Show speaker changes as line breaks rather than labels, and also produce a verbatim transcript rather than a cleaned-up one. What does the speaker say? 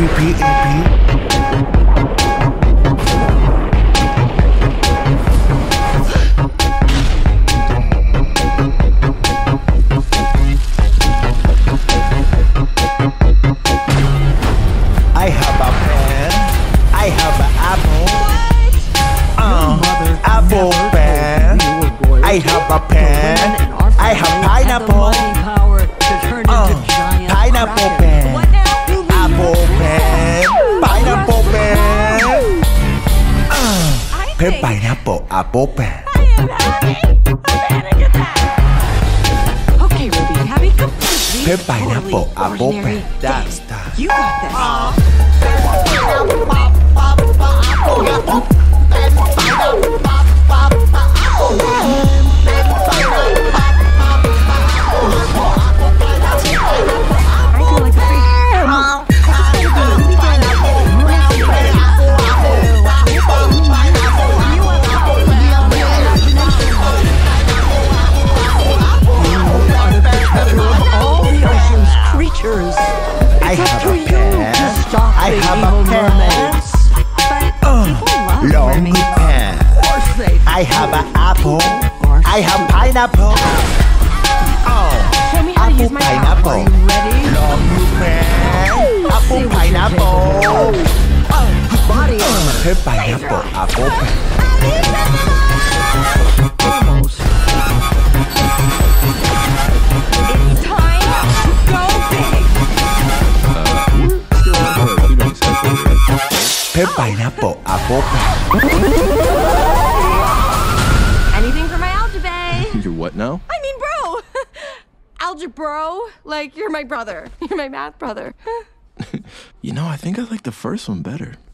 P P A P. I have a pen. I have an apple. Uh, apple pen. I have a pen. I have pineapple. Uh, pineapple pen. Apple pen. Pineapple pen. Uh, pen pineapple apple pen.
I am having a panic attack. Okay, Ruby, you have a completely
Pen pineapple
totally
apple
ordinary
pen. That's
day.
that.
You got this.
I have a pen. I have a pen. Uh, long pen. I have an apple. I have pineapple. Oh, apple pineapple. Long pen. Apple pineapple. Oh, body armor. Pen pineapple apple pen.
Almost. It's time to go big.
Pen pineapple apple pen.
Anything for my algebra?
You're what now?
I mean, bro. Algebra, like you're my brother. You're my math brother.
You know, I think I like the first one better.